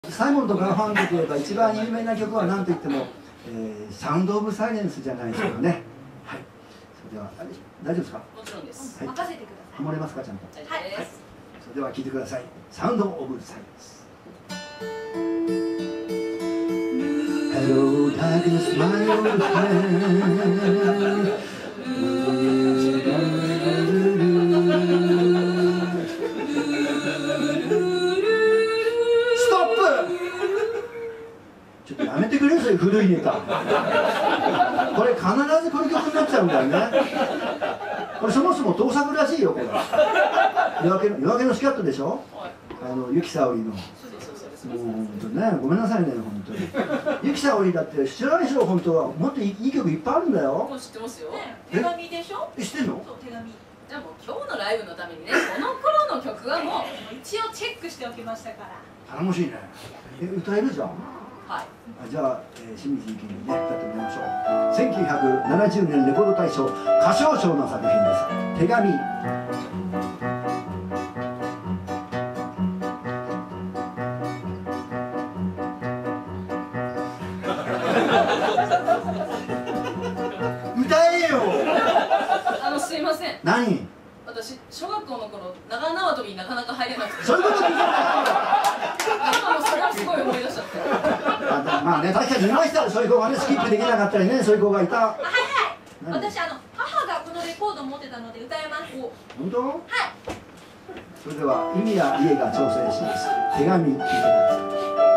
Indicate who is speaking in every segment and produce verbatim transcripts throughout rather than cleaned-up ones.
Speaker 1: サイモンとガーファンクといえば一番有名な曲は何といっても、えー、サウンド・オブ・サイレンスじゃないでしょうかね。はい、それではあれ大丈夫ですか？
Speaker 2: もちろんです。
Speaker 1: はい、
Speaker 3: 任せてください。
Speaker 1: ハモれますかちゃんと？
Speaker 2: はい、はい、
Speaker 1: それでは聴いてください。サウンド・オブ・サイレンス。Hello, darkness, my old friend. ストップ。ちょっとやめてくれよ、そういう古いネタ。これ必ずこの曲になっちゃうんだよね。これそもそも盗作らしいよ、これ。夜明けの夜明けのスキャットでしょ。あのゆきさおりの。もう本当ね、ごめんなさいね、本当に。ゆきさおりだって知らないでしょ、本当は。もっといい曲いっぱいあるんだよ。
Speaker 2: 知ってますよ。
Speaker 3: 手紙でしょ。
Speaker 1: え、知ってんの？
Speaker 3: そう、手紙。
Speaker 2: じゃあもう今日のライブのためにね、この頃の曲はもう
Speaker 3: 一応チェックしておきましたから。
Speaker 1: 頼もしいね。え、歌えるじゃん。
Speaker 2: はい。
Speaker 1: あ、じゃあ、えー、清水ゆきにね、歌ってみましょう。せんきゅうひゃくななじゅうねんレコード大賞歌唱賞の作品です。手紙。歌えよ。
Speaker 2: あのすいません。
Speaker 1: 何？
Speaker 2: 私小学校の頃長縄跳びになかなか入れなくて。
Speaker 1: そういうこと聞いてないよ。
Speaker 2: 今もそれはすごい思い出しちゃって。
Speaker 1: まあね、確かにいましたそういう子がね、スキップできなかったりね、そういう子がいた。
Speaker 3: はいはい。私あの母がこのレコードを持ってたので歌えます。
Speaker 1: 本当？はい。
Speaker 3: はい。
Speaker 1: それでは意味や家が調整します。手紙聞いてください。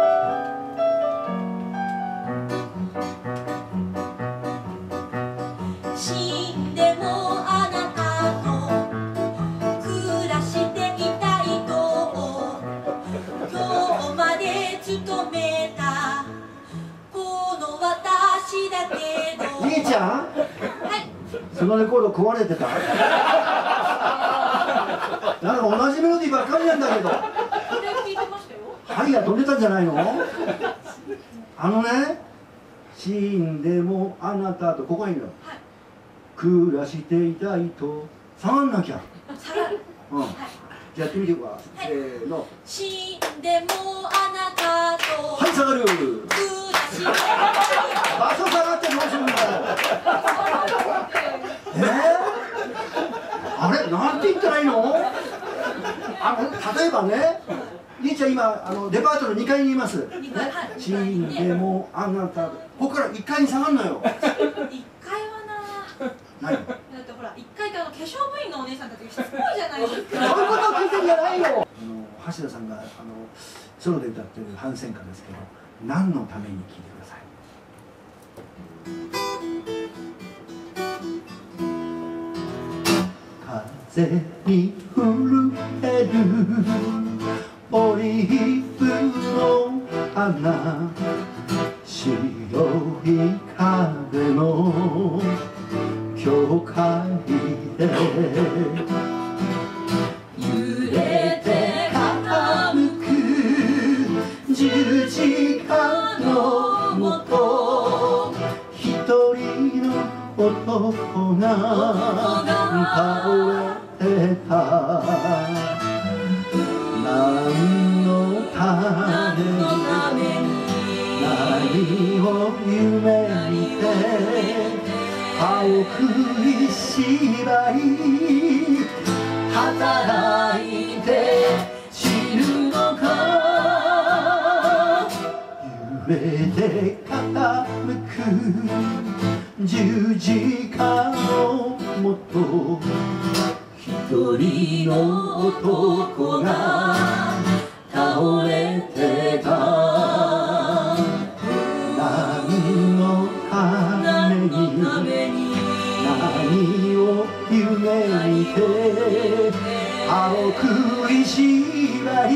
Speaker 1: 兄ちゃん、はい、そのレコード壊れてた。なんか同じメロディーばっかりなんだけど。
Speaker 3: これ聞いてましたよ。
Speaker 1: 針が飛んでたんじゃないの？あのね、死んでもあなたとここにいるよ。はい、暮らしていたいと下がんなきゃ。
Speaker 3: 下がる。
Speaker 1: うん。はい、じゃあやってみてください。せーの。
Speaker 3: 死んでもあなたと。
Speaker 1: はい、下がる。
Speaker 3: 暮らしていたいと。
Speaker 1: 場所下がってどうするんだよ。えー、あれなんて言ったらいいの？あの例えばね、兄ちゃん今あのデパートのにかいにいます。
Speaker 3: にかい、はい。
Speaker 1: 死んでもあなた、ここからいっかいに下がるのよ。
Speaker 3: いっかいはな。
Speaker 1: 何？
Speaker 3: だってほらいっかいってあの化粧部員のお姉さんたちがしつこいじゃないですか。
Speaker 1: そういうことを聞いてんじゃないよ。あの橋田さんがあのソロで歌ってる反戦歌ですけど、何のために聞いてください。風に震えるオリーブの花、白い壁の教会で揺れて傾く十字架のもと、一人の男が倒れてた。何のために何を夢見て歯を食いしばい働いて死ぬのか。揺れて傾く十字架のもと、一人の男が倒れてた。何のために何を夢見て歯を食いしばい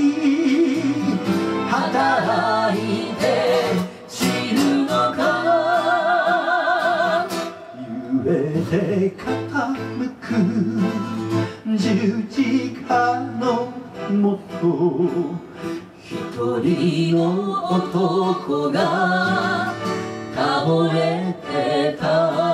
Speaker 1: 働いて死ぬのか。揺れて傾く十字架のもと、一人の男が倒れてた。